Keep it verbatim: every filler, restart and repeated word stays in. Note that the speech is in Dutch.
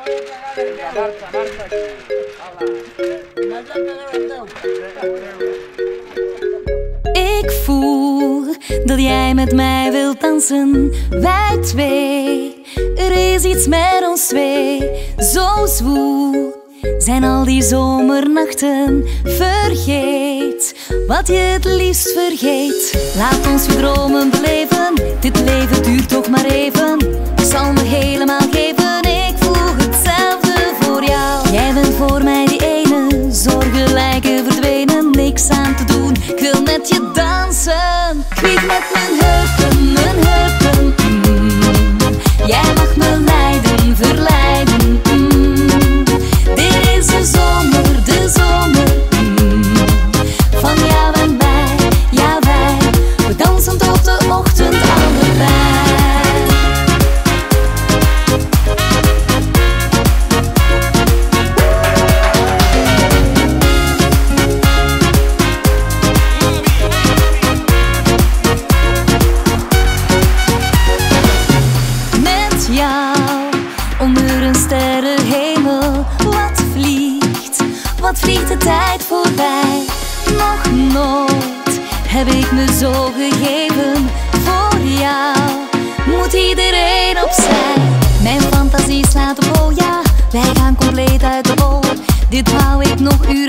Ik voel dat jij met mij wilt dansen, wij twee. Er is iets met ons twee, zo zwoel zijn al die zomernachten. Vergeet wat je het liefst vergeet. Laat ons weer dromen beleven, dit leven duurt toch maar even. Ik zal me helemaal geven, ik voel hetzelfde voor jou. Jij bent voor mij die ene, zorgen lijken verdwenen. Niks aan te doen, ik wil met je dansen. Kwiek met mijn heupen, mijn heupen, mm. Jij mag me leiden, verleiden, mm. Dit is de zomer, de zomer, mm. Van jou en mij, ja wij. We dansen tot de ochtend allebei. Onder een sterrenhemel, wat vliegt, wat vliegt de tijd voorbij. Nog nooit heb ik me zo gegeven. Voor jou moet iedereen opzij. Mijn fantasie slaat op hol, ja, wij gaan compleet uit de bol. Dit hou ik nog uren.